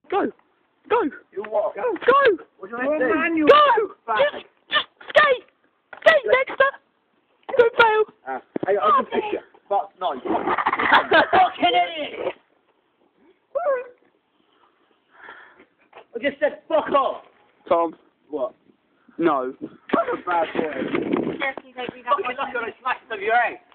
Go. Go. You what? Go. What do you want to do? Go. Just skate. Skate, Dexter. Don't fail. Hey, I can fish you. But no. Fucking idiot! I just said fuck off. Tom. What? No. I'm a bad boy. Fucking lucky on a smack of your egg.